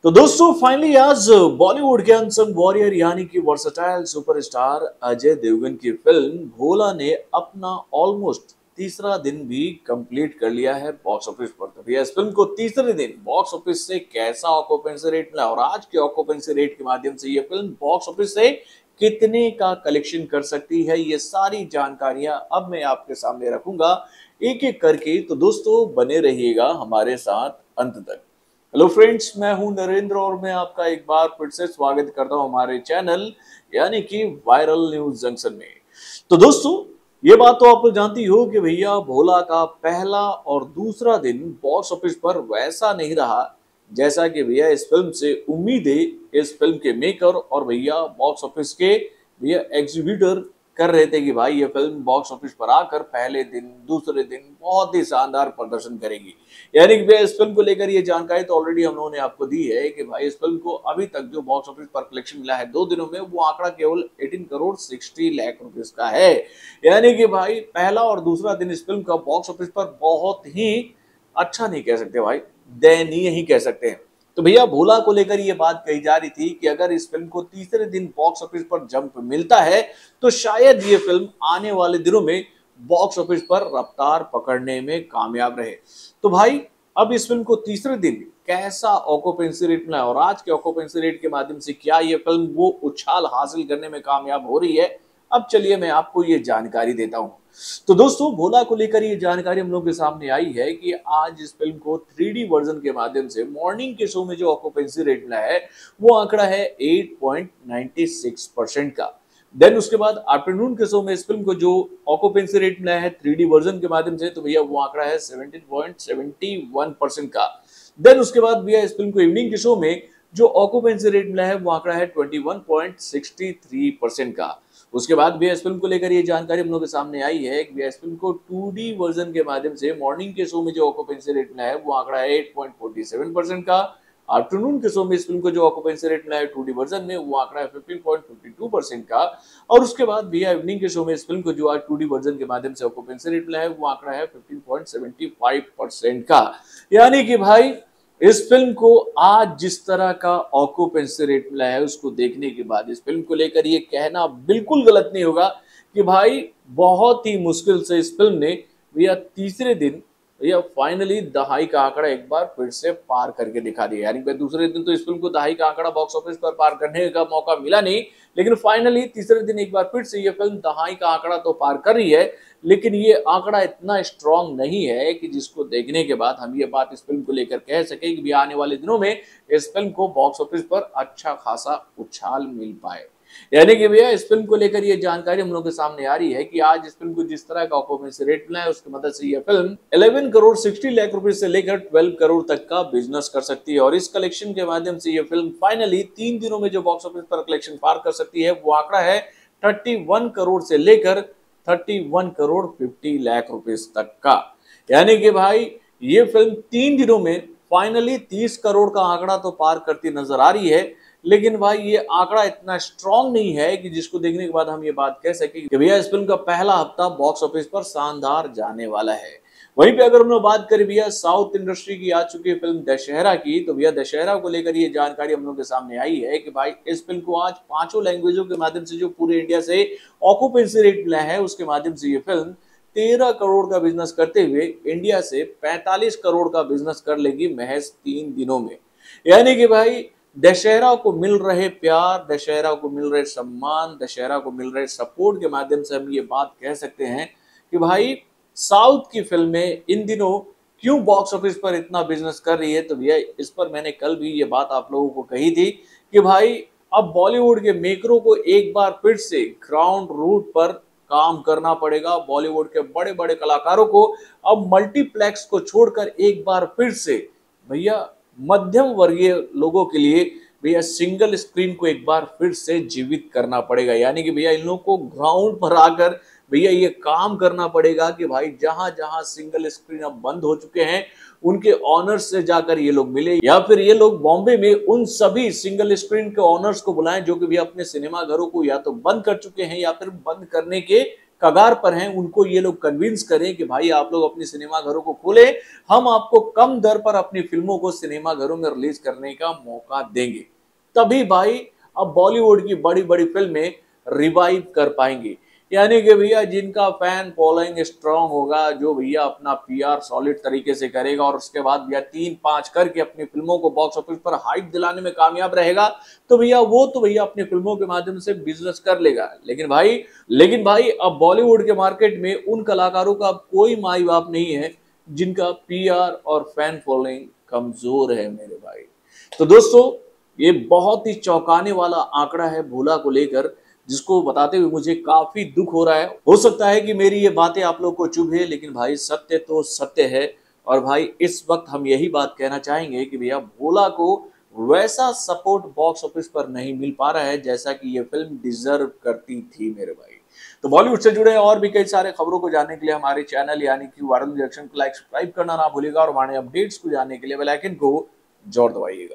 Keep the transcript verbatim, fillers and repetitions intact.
तो दोस्तों फाइनली आज बॉलीवुड के अनसंग वॉरियर यानी कि वर्सटाइल सुपरस्टार अजय देवगन की फिल्म भोला ने अपना ऑलमोस्ट तीसरा दिन भी कंप्लीट कर लिया है बॉक्स ऑफिस पर। तो भैया इस फिल्म को तीसरे दिन बॉक्स ऑफिस से कैसा ऑक्यूपेंसी रेट मिला और आज के ऑक्यूपेंसी रेट के माध्यम से ये फिल्म बॉक्स ऑफिस से कितने का कलेक्शन कर सकती है, ये सारी जानकारियां अब मैं आपके सामने रखूंगा एक एक करके। तो दोस्तों बने रहिएगा हमारे साथ अंत तक। हेलो फ्रेंड्स, मैं हूं नरेंद्र और मैं आपका एक बार फिर से स्वागत करता हूं हमारे चैनल यानी कि वायरल न्यूज जंक्शन में। तो दोस्तों ये बात तो आप जानती हो कि भैया भोला का पहला और दूसरा दिन बॉक्स ऑफिस पर वैसा नहीं रहा जैसा कि भैया इस फिल्म से उम्मीदें इस फिल्म के मेकर और भैया बॉक्स ऑफिस के भैया एग्जीक्यूटर कर रहे थे कि भाई ये फिल्म बॉक्स ऑफिस पर आकर पहले दिन दूसरे दिन बहुत ही शानदार प्रदर्शन करेगी। यानी कि भैया इस फिल्म को लेकर ये जानकारी तो ऑलरेडी हम लोगों ने आपको दी है कि भाई इस फिल्म को अभी तक जो बॉक्स ऑफिस पर कलेक्शन मिला है दो दिनों में वो आंकड़ा केवल अठारह करोड़ साठ लाख रुपए का है। यानी कि भाई पहला और दूसरा दिन इस फिल्म का बॉक्स ऑफिस पर बहुत ही अच्छा नहीं कह सकते भाई, दयनीय ही कह सकते हैं। तो भैया भोला को लेकर ये बात कही जा रही थी कि अगर इस फिल्म को तीसरे दिन बॉक्स ऑफिस पर जंप मिलता है तो शायद ये फिल्म आने वाले दिनों में बॉक्स ऑफिस पर रफ्तार पकड़ने में कामयाब रहे। तो भाई अब इस फिल्म को तीसरे दिन कैसा ऑक्यूपेंसी रेट मिला और आज के ऑक्यूपेंसी रेट के माध्यम से क्या ये फिल्म वो उछाल हासिल करने में कामयाब हो रही है, अब चलिए मैं आपको ये जानकारी देता हूं। तो दोस्तों भोला को लेकर ये जानकारी हम लोग के सामने आई है कि आज इस फिल्म को थ्री डी वर्जन के माध्यम से मॉर्निंग के शो में जो ऑक्यूपेंसी रेट मिला है वो आंकड़ा है आठ पॉइंट नौ छह परसेंट का। देन उसके बाद आफ्टरनून के शो में इस फिल्म को जो ऑक्यूपेंसी रेट मिला है थ्री डी वर्जन के माध्यम से तो भैया वो आंकड़ा है सत्रह पॉइंट सात एक परसेंट का। देन उसके बाद भैया इस फिल्म को इवनिंग के शो में जो ऑक्यूपेंसी रेट मिला है वो आंकड़ा है इक्कीस पॉइंट छह तीन परसेंट का। उसके बाद भी इस फिल्म को लेकर ये जानकारी हम लोगों के सामने आई है कि इस फिल्म को टू डी वर्जन के माध्यम से मॉर्निंग के शो में जो ऑक्यूपेंसी रेट मिला है वो आंकड़ा है आठ पॉइंट चार सात परसेंट का। आफ्टरनून के शो में इस फिल्म को जो ऑक्यूपेंसी रेट मिला है टू डी वर्जन में वो आंकड़ा है पंद्रह पॉइंट पाँच दो परसेंट का। और उसके बाद भी इवनिंग के शो में इस फिल्म को जो आज टू डी वर्जन के माध्यम से ऑक्यूपेंसी रेट मिला है वो आंकड़ा है पंद्रह पॉइंट सात पाँच परसेंट का। यानी कि भाई इस फिल्म को आज जिस तरह का ऑक्यूपेंसी रेट मिला है उसको देखने के बाद इस फिल्म को लेकर ये कहना बिल्कुल गलत नहीं होगा कि भाई बहुत ही मुश्किल से इस फिल्म ने भैया तीसरे दिन भैया फाइनली दहाई का आंकड़ा एक बार फिर से पार करके दिखा दिया। यानी कि दूसरे दिन तो इस फिल्म को दहाई का आंकड़ा बॉक्स ऑफिस पर पार करने का मौका मिला नहीं, लेकिन फाइनली तीसरे दिन एक बार फिर से ये फिल्म दहाई का आंकड़ा तो पार कर रही है, लेकिन ये आंकड़ा इतना स्ट्रांग नहीं है कि जिसको देखने के बाद हम ये बात इस फिल्म को लेकर कह सके कि भी आने वाले दिनों में इस फिल्म को बॉक्स ऑफिस पर अच्छा खासा उछाल मिल पाए। यानी कि भैया इस फिल्म को लेकर ये जानकारी हम लोगों के सामने आ रही है कि आज इस फिल्म को जिस तरह का ऑक्यूपेंसी रेट मिला है उसकी मदद से ये फिल्म ग्यारह करोड़ साठ लाख रुपए से लेकर बारह करोड़ तक का बिजनेस कर सकती है। और इस कलेक्शन के माध्यम से ये फिल्म फाइनली तीन दिनों में जो बॉक्स ऑफिस पर कलेक्शन पार कर सकती है वो आंकड़ा है इकतीस करोड़ से लेकर इकतीस करोड़ पचास लाख रुपए तक का। यानी कि भाई ये फिल्म तीन दिनों में फाइनली तीस करोड़ का आंकड़ा तो पार करती नजर आ रही है, लेकिन भाई ये आंकड़ा इतना स्ट्रांग नहीं है कि जिसको देखने के बाद हम ये बात कह सके कि भैया इस फिल्म का पहला हफ्ता बॉक्स ऑफिस पर शानदार जाने वाला है। वहीं पे अगर हम लोग बात करें भैया साउथ इंडस्ट्री की आ चुकी फिल्म दशहरा की, तो भैया दशहरा को लेकर ये जानकारी हम लोग के सामने आई है कि भाई इस फिल्म को आज पांचों लैंग्वेजों के माध्यम से जो पूरे इंडिया से ऑक्यूपेंसी रेट मिला है उसके माध्यम से ये फिल्म तेरह करोड़ का बिजनेस करते हुए इंडिया से पैंतालीस करोड़ का बिजनेस कर लेगी महज तीन दिनों में। यानी कि भाई दशहरा को मिल रहे प्यार, दशहरा को मिल रहे सम्मान, दशहरा को मिल रहे सपोर्ट के माध्यम से हम ये बात कह सकते हैं कि भाई साउथ की फिल्में इन दिनों क्यों बॉक्स ऑफिस पर इतना बिजनेस कर रही है। तो भैया इस पर मैंने कल भी ये बात आप लोगों को कही थी कि भाई अब बॉलीवुड के मेकरों को एक बार फिर से ग्राउंड रूट पर काम करना पड़ेगा। बॉलीवुड के बड़े बड़े कलाकारों को अब मल्टीप्लेक्स को छोड़कर एक बार फिर से भैया मध्यम वर्गीय लोगों के लिए भैया सिंगल स्क्रीन को एक बार फिर से जीवित करना पड़ेगा। यानी कि भैया इन लोगों को ग्राउंड पर आकर भैया ये काम करना पड़ेगा कि भाई जहां जहां सिंगल स्क्रीन अब बंद हो चुके हैं उनके ऑनर्स से जाकर ये लोग मिले, या फिर ये लोग बॉम्बे में उन सभी सिंगल स्क्रीन के ऑनर्स को बुलाएं जो कि भैया अपने सिनेमा घरों को या तो बंद कर चुके हैं या फिर बंद करने के कगार पर हैं उनको ये लोग कन्विंस करें कि भाई आप लोग अपनी सिनेमा घरों को खोले, हम आपको कम दर पर अपनी फिल्मों को सिनेमा घरों में रिलीज करने का मौका देंगे, तभी भाई अब बॉलीवुड की बड़ी बड़ी फिल्में रिवाइव कर पाएंगी। यानी कि भैया जिनका फैन फॉलोइंग स्ट्रांग होगा, जो भैया अपना पीआर सॉलिड तरीके से करेगा और उसके बाद भैया तीन पांच करके अपनी फिल्मों को बॉक्स ऑफिस पर हाइप दिलाने में कामयाब रहेगा, तो भैया वो तो भैया अपनी फिल्मों के माध्यम से बिजनेस कर लेगा। लेकिन भाई लेकिन भाई अब बॉलीवुड के मार्केट में उन कलाकारों का अब कोई माई बाप नहीं है जिनका पीआर और फैन फॉलोइंग कमजोर है मेरे भाई। तो दोस्तों ये बहुत ही चौंकाने वाला आंकड़ा है भोला को लेकर, जिसको बताते हुए मुझे काफी दुख हो रहा है। हो सकता है कि मेरी ये बातें आप लोग को चुभे, लेकिन भाई सत्य तो सत्य है। और भाई इस वक्त हम यही बात कहना चाहेंगे कि भैया भोला को वैसा सपोर्ट बॉक्स ऑफिस पर नहीं मिल पा रहा है जैसा कि ये फिल्म डिजर्व करती थी मेरे भाई। तो बॉलीवुड से जुड़े और भी कई सारे खबरों को जानने के लिए हमारे चैनल यानी कि वायरल रिएक्शन को लाइक सब्सक्राइब करना ना भूलिएगा और हमारे अपडेट्स को जानने के लिए बेल आइकन को जोर दबाइएगा।